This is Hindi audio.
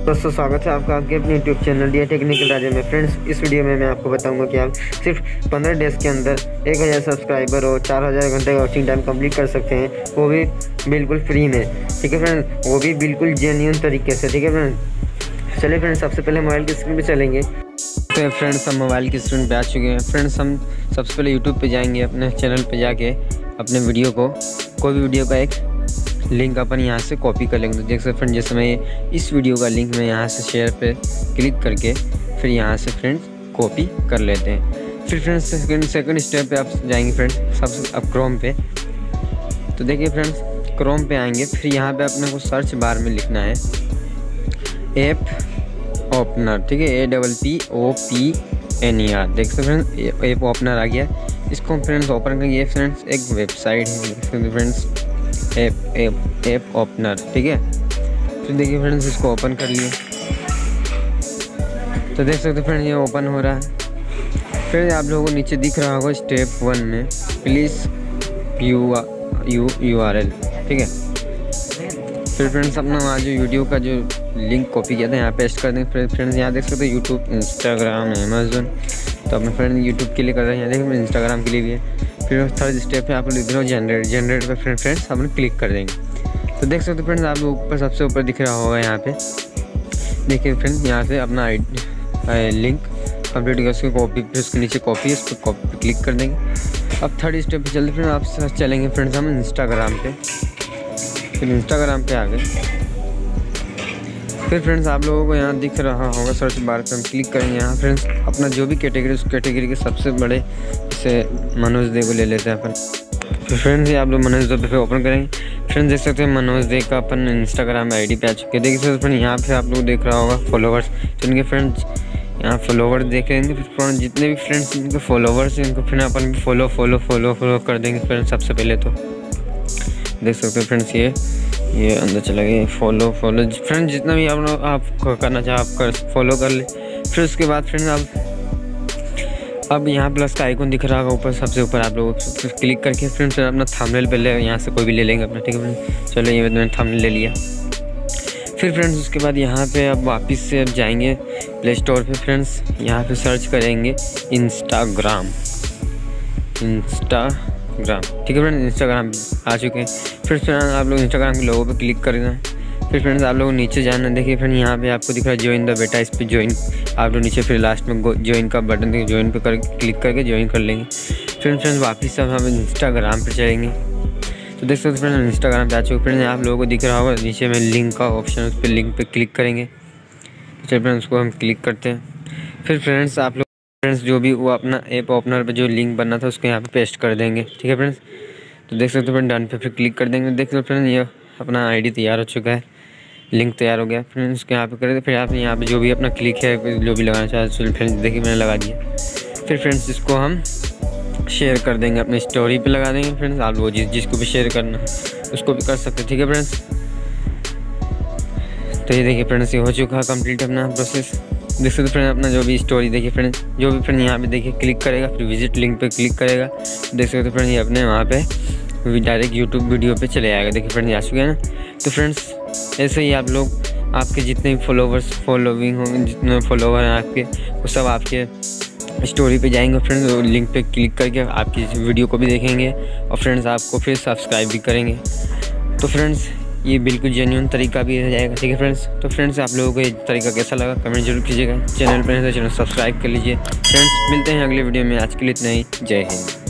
दोस्तों स्वागत है आपका आपके अपने यूट्यूब चैनल दिया टेक्निकल राजा में। फ्रेंड्स, इस वीडियो में मैं आपको बताऊंगा कि आप सिर्फ 15 डेज़ के अंदर 1000 सब्सक्राइबर और 4000 घंटे वॉचिंग टाइम कंप्लीट कर सकते हैं, वो भी बिल्कुल फ्री में। ठीक है फ्रेंड्स, वो भी बिल्कुल जेन्युइन तरीके से। ठीक है फ्रेंड्स, चलिए फ्रेंड्स, सबसे पहले मोबाइल की स्क्रीन पर चलेंगे। तो फ्रेंड्स, हम मोबाइल की स्क्रीन पर आ चुके हैं। फ्रेंड्स, हम सबसे पहले यूट्यूब पर जाएँगे, अपने चैनल पर जाके अपने वीडियो को, कोई भी वीडियो का एक लिंक अपन यहाँ से कॉपी कर लेंगे। तो देख सकते फ्रेंड, जैसे मैं इस वीडियो का लिंक मैं यहाँ से शेयर पे क्लिक करके फिर यहाँ से फ्रेंड्स कॉपी कर लेते हैं। फिर फ्रेंड्स सेकंड स्टेप पे आप जाएंगे फ्रेंड्स, सबसे अब क्रोम पे। तो देखिए फ्रेंड्स, क्रोम पे आएंगे, फिर यहाँ पे अपने को सर्च बार में लिखना है ऐप ओपनर। ठीक है, APPOPNER। देख सकते फ्रेंड्स, ऐप ओपनर आ गया। इसको फ्रेंड्स ओपन करेंगे। फ्रेंड्स एक वेबसाइट है फ्रेंड्स, ऐप ओपनर। ठीक है, फिर देखिए फ्रेंड्स, इसको ओपन कर लिए। तो देख सकते फ्रेंड्स, ये ओपन हो रहा है। फिर आप लोगों को नीचे दिख रहा होगा स्टेप 1 में प्लीज़ URL। ठीक है, फिर फ्रेंड्स अपना वहाँ जो वीडियो का जो लिंक कॉपी किया था यहाँ पेस्ट कर देंगे। फिर फ्रेंड्स यहाँ देख सकते हो यूट्यूब, इंस्टाग्राम, अमेज़न। तो अपने फ्रेंड यूट्यूब के लिए कर रहे हैं, यहाँ देखिए इंस्टाग्राम के लिए भी है। फिर थर्ड स्टेप पे आप लिख रहे हो जनरेट पे फ्रेंड्स अपन क्लिक कर देंगे। तो देख सकते हो फ्रेंड्स, आप ऊपर सबसे ऊपर दिख रहा होगा यहाँ पे। देखिए फ्रेंड्स, यहाँ से अपना लिंक कंप्लीट कर उसको कॉपी, फिर उसके नीचे कॉपी है, उस पर कॉपी पे क्लिक कर देंगे। अब थर्ड स्टेप पे चलते फ्रेंड्स, आप चलेंगे फ्रेंड्स हम इंस्टाग्राम पे। फिर इंस्टाग्राम पे आ गए। फिर फ्रेंड्स आप लोगों को यहाँ दिख रहा होगा सर्च बार पे, हम क्लिक करेंगे। यहाँ फ्रेंड्स अपना जो भी कैटेगरी, उस कैटेगरी के सबसे बड़े से मनोज दे को ले लेते हैं अपन। तो फ्रेंड्स ये आप लोग मनोज दे पे ओपन करेंगे। फ्रेंड्स देख सकते हैं मनोज दे का अपन इंस्टाग्राम आईडी पे आ चुके हैं। देख सकते फ्रेंड, यहाँ पे आप लोग देख रहा होगा फॉलोवर्स। तो इनके फ्रेंड्स यहाँ फॉलोवर्स देख लेंगे। फिर जितने भी फ्रेंड्स इनके फॉलोवर्स हैं, इनको फिर अपन भी फॉलो कर देंगे फ्रेंड्स। सबसे पहले तो देख सकते हैं फ्रेंड्स, ये अंदर चला गया। फॉलो फ्रेंड्स, जितना भी आप करना चाहे आप कर फॉलो कर ले। फिर उसके बाद फ्रेंड्स आप अब यहाँ प्लस का आइकन दिख रहा होगा ऊपर, सबसे ऊपर आप लोग क्लिक करके फ्रेंड्स अपना थंबनेल पहले यहाँ से कोई भी ले लेंगे अपना। ठीक है फ्रेंड्स, चलो ये मैंने थंबनेल ले लिया। फिर फ्रेंड्स उसके बाद यहाँ पे अब वापस से अब जाएंगे प्ले स्टोर पे। फ्रेंड्स यहाँ पे सर्च करेंगे इंस्टाग्राम। ठीक है फ्रेंड्स, इंस्टाग्राम आ चुके हैं। फिर आप लोग इंस्टाग्राम के लोगों पे क्लिक करना। फिर फ्रेंड्स आप लोग नीचे जाना। देखिए फ्रेंड, यहाँ पे आपको दिख रहा है ज्वाइन द बेटा, इस पर ज्वाइन आप लोग नीचे फिर लास्ट में ज्वाइन का बटन देखिए, ज्वाइन पे क्लिक करके ज्वाइन कर लेंगे। फिर फ्रेंड्स वापस सब हम इंस्टाग्राम पे चलेंगे। तो देख सकते फ्रेंड्स इंस्टाग्राम पे आ चुके। फ्रेंड्स आप लोगों को दिख रहा होगा नीचे में लिंक का ऑप्शन, उस पर लिंक पे क्लिक करेंगे। तो चलिए फ्रेंड्स उसको हम क्लिक करते हैं। फिर फ्रेंड्स आप लोग जो भी वो अपना ऐप ओपनर पे जो लिंक बनना था उसको यहाँ पे पेस्ट कर देंगे। ठीक है फ्रेंड्स, तो देख सकते फ्रेंड डन पे फिर क्लिक कर देंगे। देख सकते फ्रेंड ये अपना आईडी तैयार हो चुका है, लिंक तैयार हो गया। फ्रेंड्स उसके यहाँ पे करेंगे। फिर आप यहाँ पे जो भी अपना क्लिक है, जो भी लगाना चाहते हैं फ्रेंड्स, देखिए मैंने लगा दिया। फिर फ्रेंड्स इसको हम शेयर कर देंगे, अपनी स्टोरी पे लगा देंगे। फ्रेंड्स आप लोग जिसको भी शेयर करना उसको भी कर सकते हैं। ठीक है फ्रेंड्स, तो ये देखिए फ्रेंड्स, ये हो चुका है कंप्लीट अपना प्रोसेस। देख सकते फ्रेंड अपना जो भी स्टोरी देखिए फ्रेंड्स, जो भी फ्रेंड यहाँ पे देखिए क्लिक करेगा, फिर विजिट लिंक पे क्लिक करेगा। देख सकते फ्रेंड ये अपने वहाँ पे डायरेक्ट यूट्यूब वीडियो पे चले आएगा। देखिए फ्रेंड आ चुके हैं ना। तो फ्रेंड्स ऐसे ही आप लोग, आपके जितने भी फॉलोइंग होंगे, जितने फॉलोवर हैं आपके, वो सब आपके स्टोरी पे जाएंगे फ्रेंड्स, लिंक पे क्लिक करके आपकी वीडियो को भी देखेंगे और फ्रेंड्स आपको फिर सब्सक्राइब भी करेंगे। तो फ्रेंड्स ये बिल्कुल जेन्युइन तरीका भी रह जाएगा। ठीक है फ्रेंड्स, तो फ्रेंड्स आप लोगों को ये तरीका कैसा लगा कमेंट जरूर कीजिएगा। चैनल पर है तो चैनल सब्सक्राइब कर लीजिए। फ्रेंड्स मिलते हैं अगले वीडियो में, आज के लिए इतना ही। जय हिंद।